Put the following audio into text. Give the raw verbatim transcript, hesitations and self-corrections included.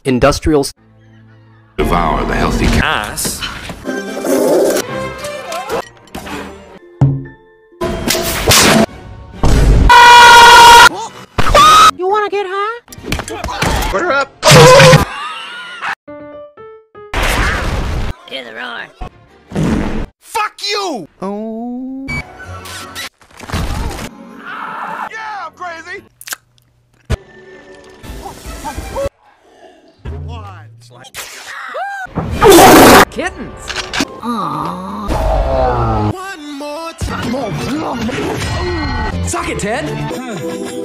Industrial. Devour the healthy ass. You wanna get high? Put her up. Hear the roar. Fuck you! Oh. Yeah, I'm crazy. Kittens. One more time. Suck it, Ted.